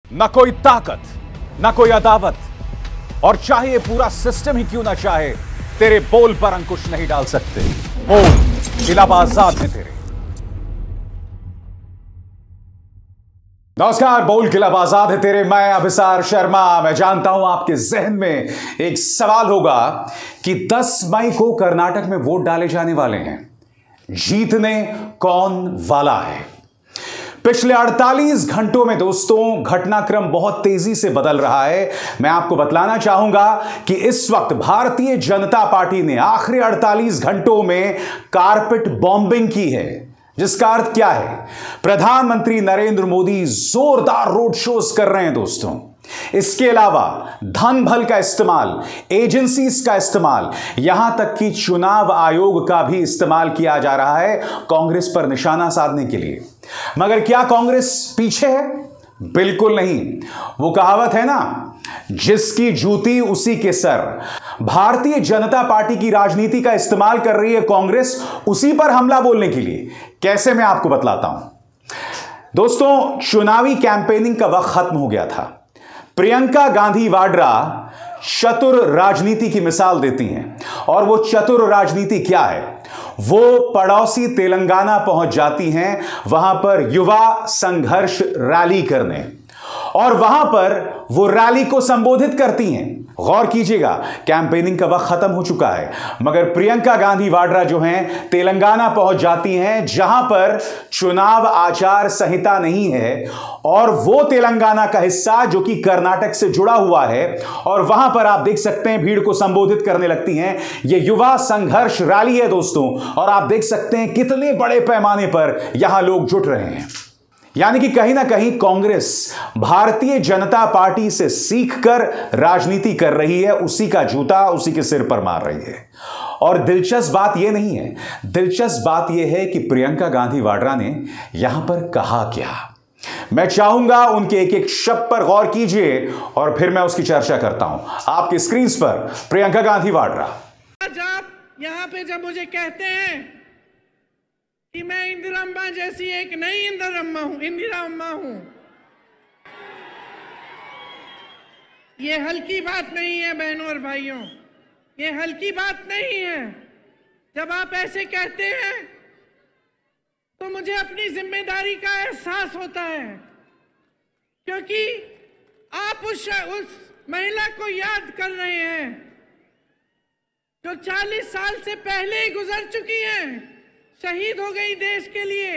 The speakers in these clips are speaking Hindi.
न कोई ताकत, न कोई अदावत, और चाहे ये पूरा सिस्टम ही क्यों ना चाहे, तेरे बोल पर अंकुश नहीं डाल सकते। बोल खिलाफ आजाद है तेरे। नमस्कार, बोल खिलाफ आजाद है तेरे। मैं अभिसार शर्मा। मैं जानता हूं आपके जहन में एक सवाल होगा कि 10 मई को कर्नाटक में वोट डाले जाने वाले हैं, जीतने कौन वाला है। पिछले 48 घंटों में दोस्तों घटनाक्रम बहुत तेजी से बदल रहा है। मैं आपको बतलाना चाहूंगा कि इस वक्त भारतीय जनता पार्टी ने आखिरी 48 घंटों में कारपेट बॉम्बिंग की है, जिसका अर्थ क्या है, प्रधानमंत्री नरेंद्र मोदी जोरदार रोड शोज कर रहे हैं दोस्तों। इसके अलावा धन बल का इस्तेमाल, एजेंसीज का इस्तेमाल, यहां तक कि चुनाव आयोग का भी इस्तेमाल किया जा रहा है कांग्रेस पर निशाना साधने के लिए। मगर क्या कांग्रेस पीछे है? बिल्कुल नहीं। वो कहावत है ना, जिसकी जूती उसी के सर। भारतीय जनता पार्टी की राजनीति का इस्तेमाल कर रही है कांग्रेस उसी पर हमला बोलने के लिए। कैसे, मैं आपको बतलाता हूं दोस्तों। चुनावी कैंपेनिंग का वक्त खत्म हो गया था। प्रियंका गांधी वाड्रा चतुर राजनीति की मिसाल देती हैं, और वो चतुर राजनीति क्या है? वो पड़ोसी तेलंगाना पहुंच जाती हैं वहां पर युवा संघर्ष रैली करने, और वहां पर वो रैली को संबोधित करती हैं। गौर कीजिएगा, कैंपेनिंग का वक्त खत्म हो चुका है, मगर प्रियंका गांधी वाड्रा जो हैं तेलंगाना पहुंच जाती हैं जहां पर चुनाव आचार संहिता नहीं है, और वो तेलंगाना का हिस्सा जो कि कर्नाटक से जुड़ा हुआ है, और वहां पर आप देख सकते हैं भीड़ को संबोधित करने लगती हैं। ये युवा संघर्ष रैली है दोस्तों, और आप देख सकते हैं कितने बड़े पैमाने पर यहां लोग जुट रहे हैं। यानी कि कहीं ना कहीं कांग्रेस भारतीय जनता पार्टी से सीखकर राजनीति कर रही है, उसी का जूता उसी के सिर पर मार रही है। और दिलचस्प बात यह नहीं है, दिलचस्प बात यह है कि प्रियंका गांधी वाड्रा ने यहां पर कहा क्या। मैं चाहूंगा उनके एक एक शब्द पर गौर कीजिए और फिर मैं उसकी चर्चा करता हूं। आपकी स्क्रीन पर प्रियंका गांधी वाड्रा। आज आप यहां पे जब मुझे कहते हैं कि मैं इंदिरा अम्मा जैसी एक नई इंदिरा अम्मा हूं, ये हल्की बात नहीं है बहनों और भाइयों, ये हल्की बात नहीं है। जब आप ऐसे कहते हैं तो मुझे अपनी जिम्मेदारी का एहसास होता है, क्योंकि आप उस महिला को याद कर रहे हैं जो 40 साल से पहले ही गुजर चुकी हैं, शहीद हो गई देश के लिए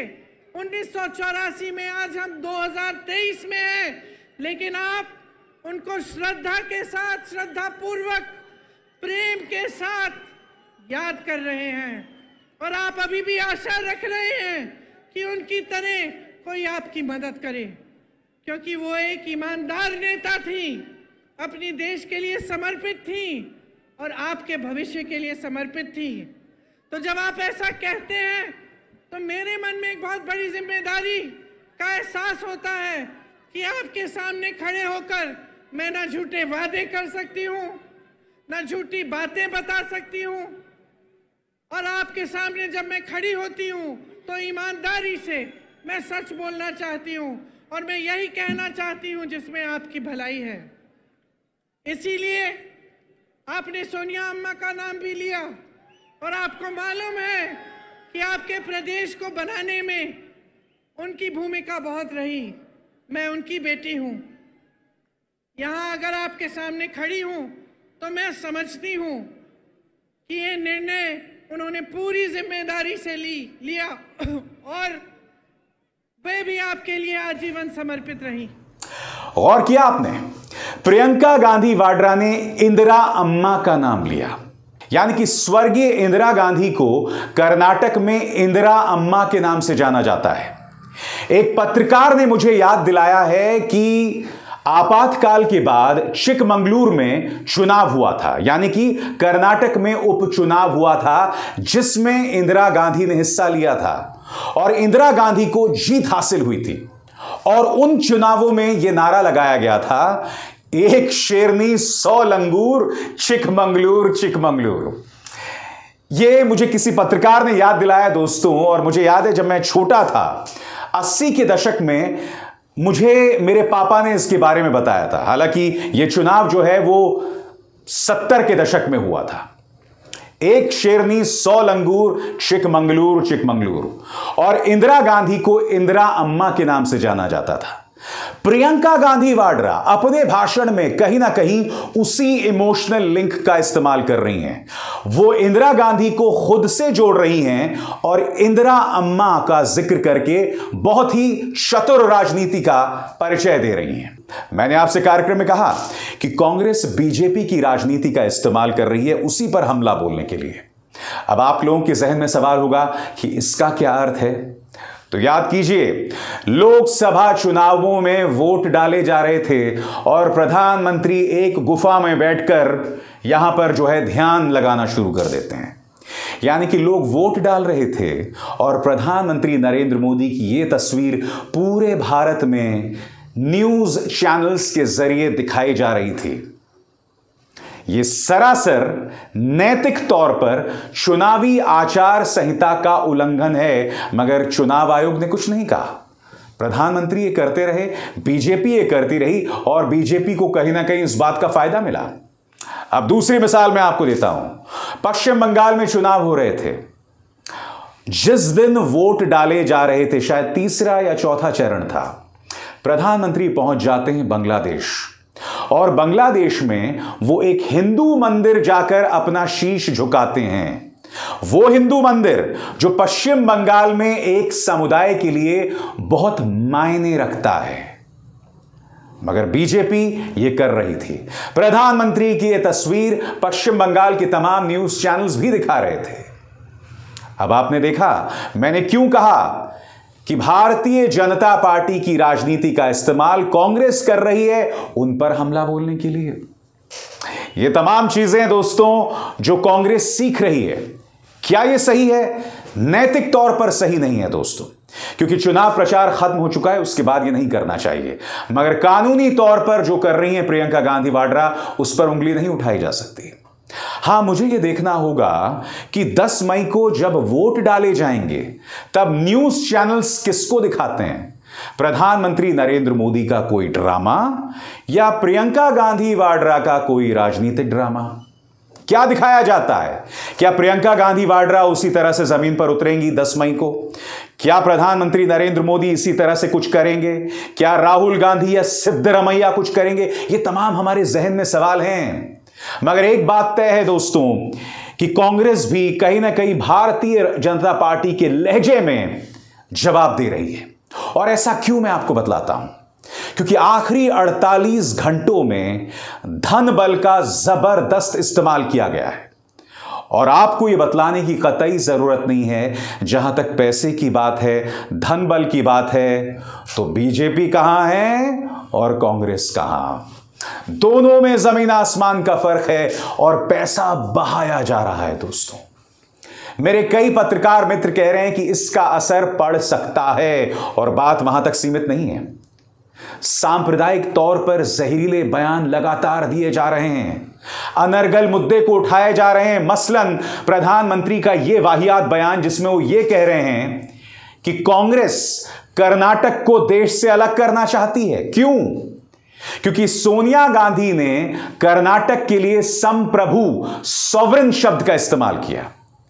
1984 में। आज हम 2023 में हैं, लेकिन आप उनको श्रद्धा के साथ, श्रद्धा पूर्वक, प्रेम के साथ याद कर रहे हैं, और आप अभी भी आशा रख रहे हैं कि उनकी तरह कोई आपकी मदद करे, क्योंकि वो एक ईमानदार नेता थी, अपनी देश के लिए समर्पित थी और आपके भविष्य के लिए समर्पित थी। तो जब आप ऐसा कहते हैं तो मेरे मन में एक बहुत बड़ी जिम्मेदारी का एहसास होता है कि आपके सामने खड़े होकर मैं ना झूठे वादे कर सकती हूँ, ना झूठी बातें बता सकती हूँ, और आपके सामने जब मैं खड़ी होती हूँ तो ईमानदारी से मैं सच बोलना चाहती हूँ, और मैं यही कहना चाहती हूँ जिसमें आपकी भलाई है। इसीलिए आपने सोनिया अम्मा का नाम भी लिया, और आपको मालूम है कि आपके प्रदेश को बनाने में उनकी भूमिका बहुत रही। मैं उनकी बेटी हूँ। यहाँ अगर आपके सामने खड़ी हूँ तो मैं समझती हूँ कि ये निर्णय उन्होंने पूरी जिम्मेदारी से लिया, और वे भी आपके लिए आजीवन समर्पित रही। गौर किया आपने, प्रियंका गांधी वाड्रा ने इंदिरा अम्मा का नाम लिया, यानी कि स्वर्गीय इंदिरा गांधी को कर्नाटक में इंदिरा अम्मा के नाम से जाना जाता है। एक पत्रकार ने मुझे याद दिलाया है कि आपातकाल के बाद चिकमंगलूर में चुनाव हुआ था, यानी कि कर्नाटक में उपचुनाव हुआ था, जिसमें इंदिरा गांधी ने हिस्सा लिया था, और इंदिरा गांधी को जीत हासिल हुई थी। और उन चुनावों में यह नारा लगाया गया था, एक शेरनी 100 लंगूर, चिकमंगलूर चिकमंगलूर। यह मुझे किसी पत्रकार ने याद दिलाया दोस्तों, और मुझे याद है जब मैं छोटा था 80 के दशक में मुझे मेरे पापा ने इसके बारे में बताया था। हालांकि यह चुनाव जो है वो 70 के दशक में हुआ था। एक शेरनी 100 लंगूर, चिकमंगलूर चिकमंगलूर। और इंदिरा गांधी को इंदिरा अम्मा के नाम से जाना जाता था। प्रियंका गांधी वाड्रा अपने भाषण में कहीं ना कहीं उसी इमोशनल लिंक का इस्तेमाल कर रही हैं। वो इंदिरा गांधी को खुद से जोड़ रही हैं और इंदिरा अम्मा का जिक्र करके बहुत ही चतुर राजनीति का परिचय दे रही हैं। मैंने आपसे कार्यक्रम में कहा कि कांग्रेस बीजेपी की राजनीति का इस्तेमाल कर रही है उसी पर हमला बोलने के लिए। अब आप लोगों के जहन में सवाल होगा कि इसका क्या अर्थ है। तो याद कीजिए, लोकसभा चुनावों में वोट डाले जा रहे थे और प्रधानमंत्री एक गुफा में बैठकर यहां पर जो है ध्यान लगाना शुरू कर देते हैं। यानी कि लोग वोट डाल रहे थे और प्रधानमंत्री नरेंद्र मोदी की यह तस्वीर पूरे भारत में न्यूज चैनल्स के जरिए दिखाई जा रही थी। यह सरासर नैतिक तौर पर चुनावी आचार संहिता का उल्लंघन है, मगर चुनाव आयोग ने कुछ नहीं कहा। प्रधानमंत्री ये करते रहे, बीजेपी ये करती रही और बीजेपी को कहीं ना कहीं इस बात का फायदा मिला। अब दूसरी मिसाल मैं आपको देता हूं। पश्चिम बंगाल में चुनाव हो रहे थे। जिस दिन वोट डाले जा रहे थे, शायद तीसरा या चौथा चरण था, प्रधानमंत्री पहुंच जाते हैं बांग्लादेश और बांग्लादेश में वो एक हिंदू मंदिर जाकर अपना शीश झुकाते हैं। वो हिंदू मंदिर जो पश्चिम बंगाल में एक समुदाय के लिए बहुत मायने रखता है, मगर बीजेपी ये कर रही थी। प्रधानमंत्री की यह तस्वीर पश्चिम बंगाल के तमाम न्यूज चैनल्स भी दिखा रहे थे। अब आपने देखा मैंने क्यों कहा कि भारतीय जनता पार्टी की राजनीति का इस्तेमाल कांग्रेस कर रही है उन पर हमला बोलने के लिए। ये तमाम चीजें दोस्तों जो कांग्रेस सीख रही है, क्या ये सही है? नैतिक तौर पर सही नहीं है दोस्तों, क्योंकि चुनाव प्रचार खत्म हो चुका है, उसके बाद ये नहीं करना चाहिए। मगर कानूनी तौर पर जो कर रही है प्रियंका गांधी वाड्रा, उस पर उंगली नहीं उठाई जा सकती। हां, मुझे यह देखना होगा कि 10 मई को जब वोट डाले जाएंगे तब न्यूज चैनल्स किसको दिखाते हैं, प्रधानमंत्री नरेंद्र मोदी का कोई ड्रामा या प्रियंका गांधी वाड्रा का कोई राजनीतिक ड्रामा। क्या दिखाया जाता है? क्या प्रियंका गांधी वाड्रा उसी तरह से जमीन पर उतरेंगी 10 मई को? क्या प्रधानमंत्री नरेंद्र मोदी इसी तरह से कुछ करेंगे? क्या राहुल गांधी या सिद्धरमैया कुछ करेंगे? ये तमाम हमारे जहन में सवाल हैं। मगर एक बात तय है दोस्तों कि कांग्रेस भी कहीं ना कहीं भारतीय जनता पार्टी के लहजे में जवाब दे रही है। और ऐसा क्यों, मैं आपको बतलाता हूं। क्योंकि आखिरी 48 घंटों में धन बल का जबरदस्त इस्तेमाल किया गया है और आपको यह बतलाने की कतई जरूरत नहीं है। जहां तक पैसे की बात है, धन बल की बात है, तो बीजेपी कहां है और कांग्रेस कहां? दोनों में जमीन आसमान का फर्क है और पैसा बहाया जा रहा है दोस्तों। मेरे कई पत्रकार मित्र कह रहे हैं कि इसका असर पड़ सकता है और बात वहां तक सीमित नहीं है। सांप्रदायिक तौर पर जहरीले बयान लगातार दिए जा रहे हैं, अनर्गल मुद्दे को उठाए जा रहे हैं। मसलन प्रधानमंत्री का यह वाहियात बयान जिसमें वो ये कह रहे हैं कि कांग्रेस कर्नाटक को देश से अलग करना चाहती है। क्यों? क्योंकि सोनिया गांधी ने कर्नाटक के लिए संप्रभु, सॉवरेन शब्द का इस्तेमाल किया।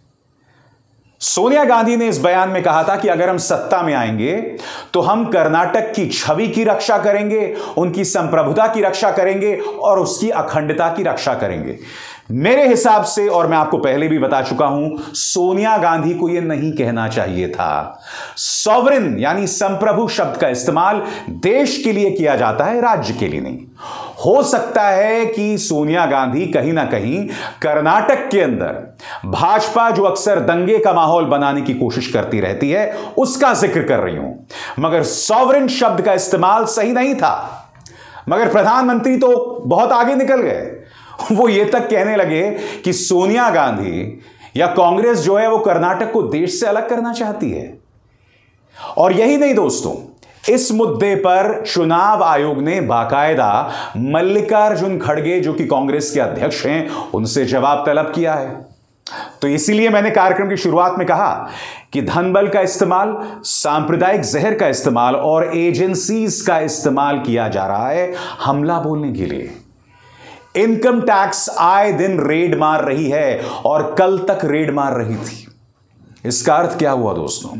सोनिया गांधी ने इस बयान में कहा था कि अगर हम सत्ता में आएंगे तो हम कर्नाटक की छवि की रक्षा करेंगे, उनकी संप्रभुता की रक्षा करेंगे और उसकी अखंडता की रक्षा करेंगे। मेरे हिसाब से, और मैं आपको पहले भी बता चुका हूं, सोनिया गांधी को यह नहीं कहना चाहिए था। सॉवरेन यानी संप्रभु शब्द का इस्तेमाल देश के लिए किया जाता है, राज्य के लिए नहीं। हो सकता है कि सोनिया गांधी कहीं ना कहीं कर्नाटक के अंदर भाजपा जो अक्सर दंगे का माहौल बनाने की कोशिश करती रहती है उसका जिक्र कर रही हूं, मगर सॉवरेन शब्द का इस्तेमाल सही नहीं था। मगर प्रधानमंत्री तो बहुत आगे निकल गए। वो ये तक कहने लगे कि सोनिया गांधी या कांग्रेस जो है वो कर्नाटक को देश से अलग करना चाहती है। और यही नहीं दोस्तों, इस मुद्दे पर चुनाव आयोग ने बाकायदा मल्लिकार्जुन खड़गे जो कि कांग्रेस के अध्यक्ष हैं, उनसे जवाब तलब किया है। तो इसीलिए मैंने कार्यक्रम की शुरुआत में कहा कि धनबल का इस्तेमाल, सांप्रदायिक जहर का इस्तेमाल और एजेंसीज का इस्तेमाल किया जा रहा है हमला बोलने के लिए। इनकम टैक्स आए दिन रेड मार रही है और कल तक रेड मार रही थी। इसका अर्थ क्या हुआ दोस्तों?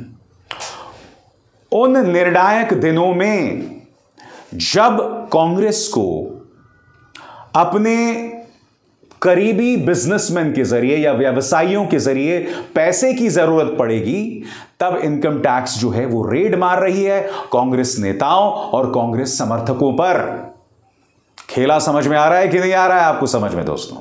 उन निर्णायक दिनों में जब कांग्रेस को अपने करीबी बिजनेसमैन के जरिए या व्यवसायियों के जरिए पैसे की जरूरत पड़ेगी, तब इनकम टैक्स जो है वो रेड मार रही है कांग्रेस नेताओं और कांग्रेस समर्थकों पर। खेला समझ में आ रहा है कि नहीं आ रहा है आपको समझ में दोस्तों?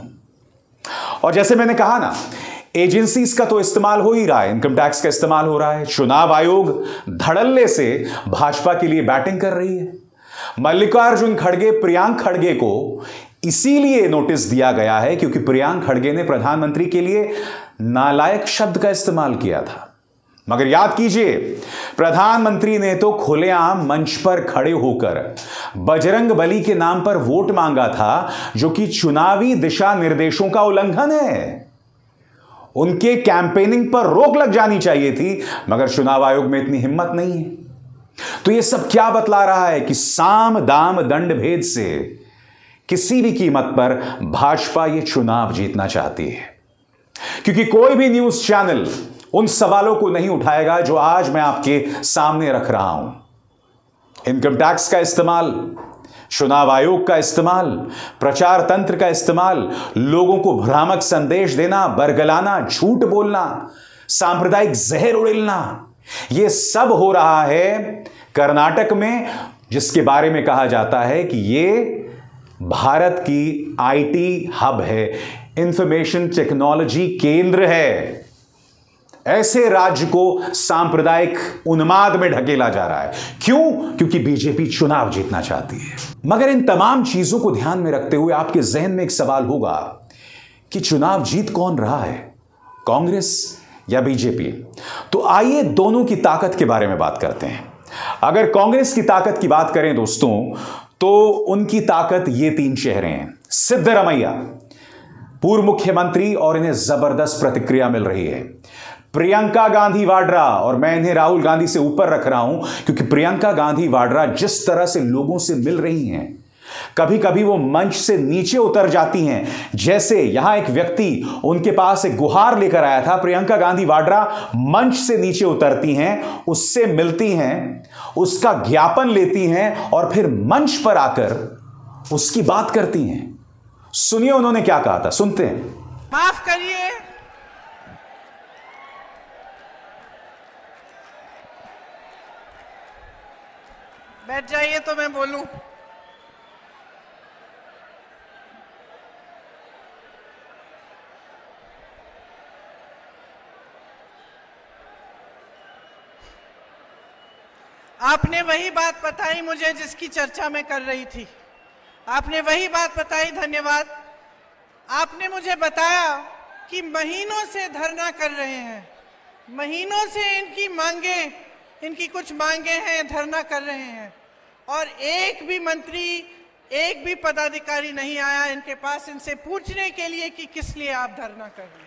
और जैसे मैंने कहा ना, एजेंसीज का तो इस्तेमाल हो ही रहा है, इनकम टैक्स का इस्तेमाल हो रहा है। चुनाव आयोग धड़ल्ले से भाजपा के लिए बैटिंग कर रही है। मल्लिकार्जुन खड़गे, प्रियांक खड़गे को इसीलिए नोटिस दिया गया है क्योंकि प्रियांक खड़गे ने प्रधानमंत्री के लिए नालायक शब्द का इस्तेमाल किया था। मगर याद कीजिए, प्रधानमंत्री ने तो खुलेआम मंच पर खड़े होकर बजरंग बली के नाम पर वोट मांगा था, जो कि चुनावी दिशा निर्देशों का उल्लंघन है। उनके कैंपेनिंग पर रोक लग जानी चाहिए थी, मगर चुनाव आयोग में इतनी हिम्मत नहीं है। तो यह सब क्या बतला रहा है कि साम दाम दंड भेद से किसी भी कीमत पर भाजपा यह चुनाव जीतना चाहती है, क्योंकि कोई भी न्यूज चैनल उन सवालों को नहीं उठाएगा जो आज मैं आपके सामने रख रहा हूं। इनकम टैक्स का इस्तेमाल, चुनाव आयोग का इस्तेमाल, प्रचार तंत्र का इस्तेमाल, लोगों को भ्रामक संदेश देना, बरगलाना, झूठ बोलना, सांप्रदायिक जहर उड़ेलना, यह सब हो रहा है कर्नाटक में, जिसके बारे में कहा जाता है कि यह भारत की आईटी हब है, इंफॉर्मेशन टेक्नोलॉजी केंद्र है। ऐसे राज्य को सांप्रदायिक उन्माद में ढकेला जा रहा है। क्यों? क्योंकि बीजेपी चुनाव जीतना चाहती है। मगर इन तमाम चीजों को ध्यान में रखते हुए आपके जहन में एक सवाल होगा कि चुनाव जीत कौन रहा है, कांग्रेस या बीजेपी? तो आइए दोनों की ताकत के बारे में बात करते हैं। अगर कांग्रेस की ताकत की बात करें दोस्तों, तो उनकी ताकत ये 3 चेहरे हैं। सिद्धरमैया, पूर्व मुख्यमंत्री, और इन्हें जबरदस्त प्रतिक्रिया मिल रही है। प्रियंका गांधी वाड्रा, और मैं इन्हें राहुल गांधी से ऊपर रख रहा हूं क्योंकि प्रियंका गांधी वाड्रा जिस तरह से लोगों से मिल रही हैं, कभी कभी वो मंच से नीचे उतर जाती हैं। जैसे यहां एक व्यक्ति उनके पास एक गुहार लेकर आया था, प्रियंका गांधी वाड्रा मंच से नीचे उतरती हैं, उससे मिलती हैं, उसका ज्ञापन लेती हैं और फिर मंच पर आकर उसकी बात करती हैं। सुनिए उन्होंने क्या कहा था, सुनते हैं। माफ करिए, बैठ जाइए तो मैं बोलूं। आपने वही बात बताई मुझे जिसकी चर्चा मैं कर रही थी। आपने वही बात बताई, धन्यवाद। आपने मुझे बताया कि महीनों से धरना कर रहे हैं, महीनों से इनकी कुछ मांगे हैं, धरना कर रहे हैं, और एक भी मंत्री, एक भी पदाधिकारी नहीं आया इनके पास इनसे पूछने के लिए कि किस लिए आप धरना कर रहे हैं।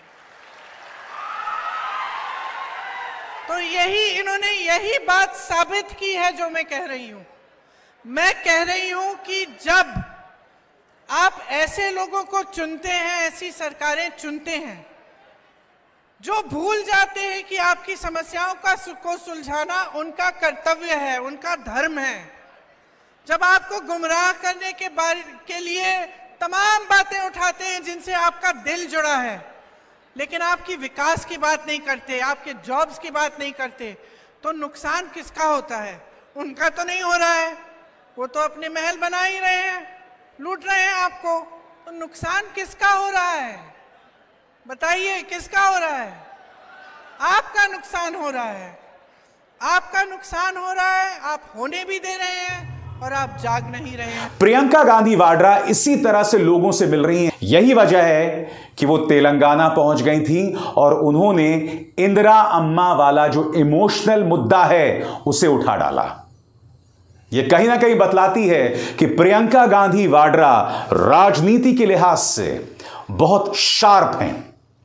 तो इन्होंने यही बात साबित की है जो मैं कह रही हूं। मैं कह रही हूं कि जब आप ऐसे लोगों को चुनते हैं, ऐसी सरकारें चुनते हैं जो भूल जाते हैं कि आपकी समस्याओं को सुलझाना उनका कर्तव्य है, उनका धर्म है, जब आपको गुमराह करने के लिए तमाम बातें उठाते हैं जिनसे आपका दिल जुड़ा है, लेकिन आपकी विकास की बात नहीं करते, आपके जॉब्स की बात नहीं करते, तो नुकसान किसका होता है? उनका तो नहीं हो रहा है, वो तो अपने महल बना ही रहे हैं, लूट रहे हैं आपको। तो नुकसान किसका हो रहा है? बताइए, किसका हो रहा है? आपका नुकसान हो रहा है, आपका नुकसान हो रहा है। आप होने भी दे रहे हैं और आप जाग नहीं रहे हैं। प्रियंका गांधी वाड्रा इसी तरह से लोगों से मिल रही हैं। यही वजह है कि वो तेलंगाना पहुंच गई थी और उन्होंने इंदिरा अम्मा वाला जो इमोशनल मुद्दा है उसे उठा डाला। यह कहीं ना कहीं बतलाती है कि प्रियंका गांधी वाड्रा राजनीति के लिहाज से बहुत शार्प हैं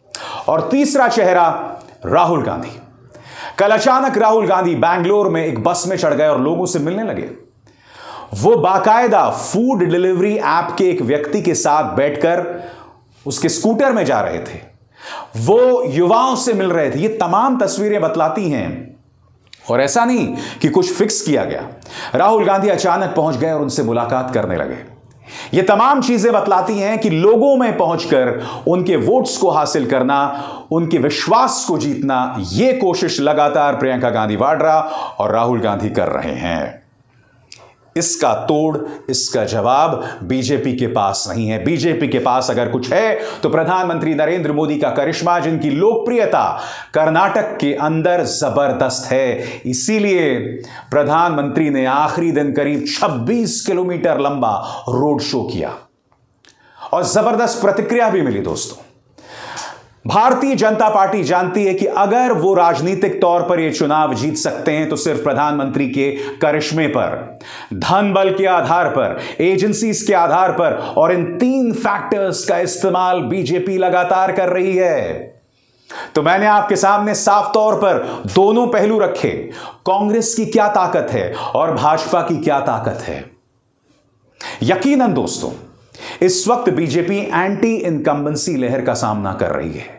और तीसरा चेहरा राहुल गांधी। कल अचानक राहुल गांधी बैंगलोर में एक बस में चढ़ गए और लोगों से मिलने लगे। वो बाकायदा फूड डिलीवरी ऐप के एक व्यक्ति के साथ बैठकर उसके स्कूटर में जा रहे थे। वो युवाओं से मिल रहे थे। ये तमाम तस्वीरें बतलाती हैं, और ऐसा नहीं कि कुछ फिक्स किया गया। राहुल गांधी अचानक पहुंच गए और उनसे मुलाकात करने लगे। ये तमाम चीजें बतलाती हैं कि लोगों में पहुंचकर उनके वोट्स को हासिल करना, उनके विश्वास को जीतना, यह कोशिश लगातार प्रियंका गांधी वाड्रा और राहुल गांधी कर रहे हैं। इसका तोड़, इसका जवाब बीजेपी के पास नहीं है। बीजेपी के पास अगर कुछ है तो प्रधानमंत्री नरेंद्र मोदी का करिश्मा, जिनकी लोकप्रियता कर्नाटक के अंदर जबरदस्त है। इसीलिए प्रधानमंत्री ने आखिरी दिन करीब 26 किलोमीटर लंबा रोड शो किया और जबरदस्त प्रतिक्रिया भी मिली। दोस्तों, भारतीय जनता पार्टी जानती है कि अगर वो राजनीतिक तौर पर यह चुनाव जीत सकते हैं तो सिर्फ प्रधानमंत्री के करिश्मे पर, धन बल के आधार पर, एजेंसीज के आधार पर, और इन 3 फैक्टर्स का इस्तेमाल बीजेपी लगातार कर रही है। तो मैंने आपके सामने साफ तौर पर दोनों पहलू रखे, कांग्रेस की क्या ताकत है और भाजपा की क्या ताकत है। यकीनन दोस्तों, इस वक्त बीजेपी एंटी इनकम्बेंसी लहर का सामना कर रही है।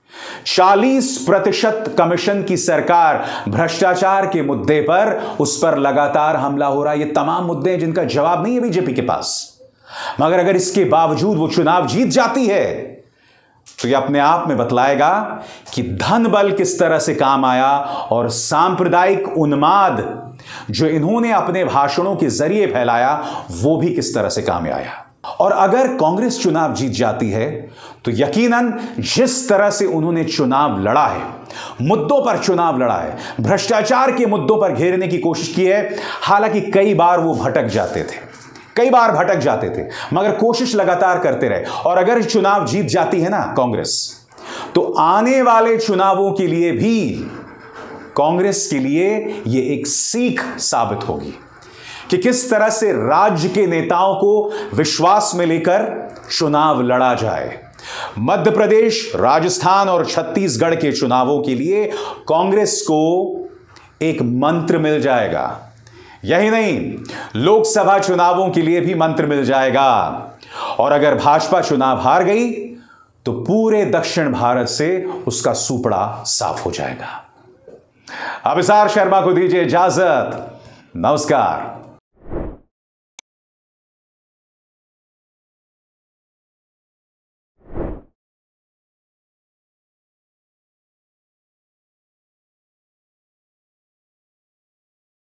40% कमीशन की सरकार भ्रष्टाचार के मुद्दे पर, उस पर लगातार हमला हो रहा है। ये तमाम मुद्दे हैं जिनका जवाब नहीं है बीजेपी के पास। मगर अगर इसके बावजूद वो चुनाव जीत जाती है तो यह अपने आप में बतलाएगा कि धन बल किस तरह से काम आया और सांप्रदायिक उन्माद जो इन्होंने अपने भाषणों के जरिए फैलाया वो भी किस तरह से काम आया। और अगर कांग्रेस चुनाव जीत जाती है तो यकीनन जिस तरह से उन्होंने चुनाव लड़ा है, मुद्दों पर चुनाव लड़ा है, भ्रष्टाचार के मुद्दों पर घेरने की कोशिश की है। हालांकि कई बार वो भटक जाते थे, मगर कोशिश लगातार करते रहे। और अगर चुनाव जीत जाती है ना कांग्रेस, तो आने वाले चुनावों के लिए भी कांग्रेस के लिए यह एक सीख साबित होगी कि किस तरह से राज्य के नेताओं को विश्वास में लेकर चुनाव लड़ा जाए। मध्य प्रदेश, राजस्थान और छत्तीसगढ़ के चुनावों के लिए कांग्रेस को एक मंत्र मिल जाएगा। यही नहीं, लोकसभा चुनावों के लिए भी मंत्र मिल जाएगा। और अगर भाजपा चुनाव हार गई तो पूरे दक्षिण भारत से उसका सूपड़ा साफ हो जाएगा। अभिसार शर्मा को दीजिए इजाजत। नमस्कार।